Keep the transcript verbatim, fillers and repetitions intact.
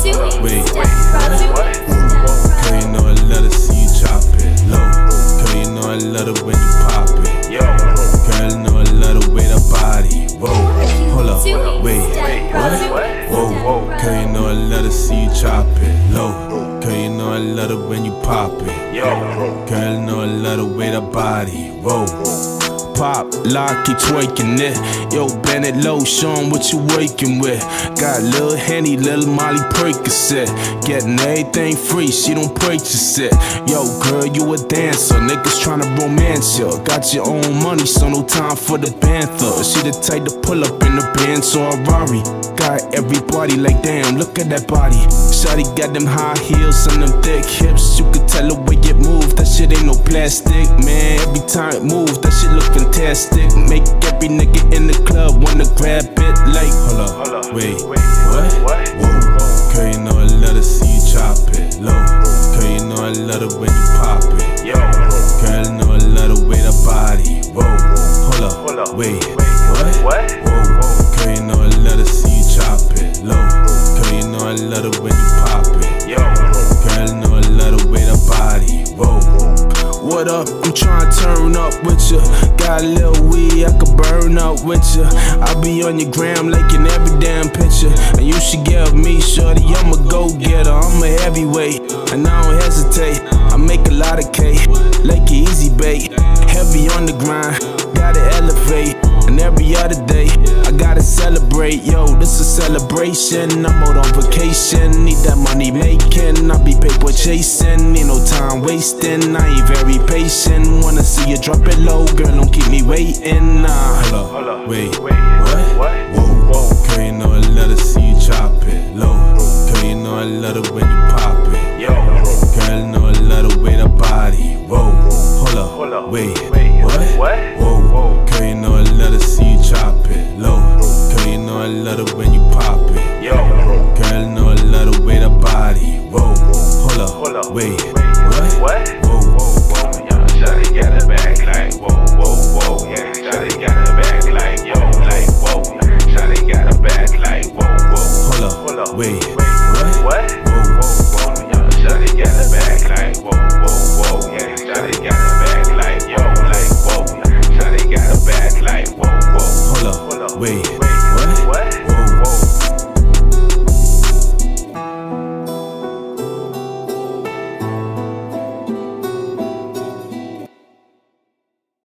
wait, what? Girl, you know I love to see you drop it low. Girl, you know I love it when you pop it. Girl, you know I love the way the body. Whoa, hold up, wait, what? Whoa, girl, you know I love to see you drop it low. Girl, you know I love it when you pop it. Girl, you know I love the way the body. Whoa. Pop, lock, keep twerking it. Yo, bend it low, show 'em what you working with. Got Lil Henny, Lil Molly Percocet. Getting everything free, she don't purchase it. Yo, girl, you a dancer, niggas tryna romance ya. Got your own money, so no time for the panther. She the type to pull up in a Benz or a Rari. Got everybody like, damn, look at that body. Shawty got them high heels and them thick hips. You could tell the way it move, that shit ain't no plastic. Man, every time it move, that shit look fantastic. Make every nigga in the club wanna grab it like, hold up, hold up. Wait, what? Whoa, girl, you know I love to see you drop it low. Girl, you know I love it when you pop it. Girl, you know I love the way the body. Whoa, hold up, wait, what? Whoa, girl, you know I love to see you drop it low. Girl, you know I love it when you pop it. Girl, you know I love the way the body. Whoa. What up? I'm tryna turn up with ya. Got a little weed, I could burn up with ya. I be on your gram like in every damn picture. And you should give me, shorty, I'm a go-getter. I'm a heavyweight, and I don't hesitate. I make a lot of cake, like an easy bait. Heavy on the grind, gotta elevate. And every other day, I gotta celebrate. Yo, this a celebration, I'm out on vacation. Need that money making, I be paper chasing. Ain't no time wasting, I ain't very patient. Wanna see you drop it low, girl, don't keep me waiting. Nah, hold up, wait, what? Whoa, girl, you know I love to see you drop it low. Girl, you know I love it when you pop it. Girl, you know I love the way the body. Whoa, hold up, wait, what? Whoa, girl, you know I love to see you drop it low. Girl, you know I love it when you pop it. Girl, you know I love the way the body. Whoa, hold up, wait.